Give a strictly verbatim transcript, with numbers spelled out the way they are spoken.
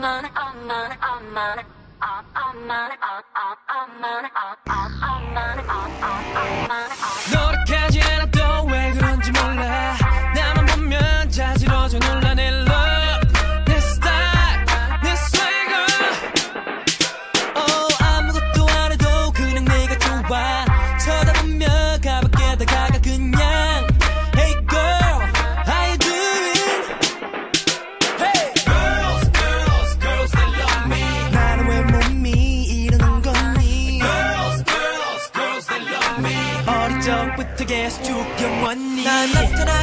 노력하지 않아도 왜 그런지 몰라. 나만 보면 자지러져 놀라. 내 love, 내 style, 내 swagger. Oh, 아무것도 안 해도 그냥 내가 좋아. 쳐다보면 가볍게 다가가 그냥. Hey girl, how you doing? Hey girls, girls, girls they love me. 나는 왜 몸이 이러는 거니? Girls, girls, girls they love me. 어릴 적부터 계속 쭉 영원히 난 나타나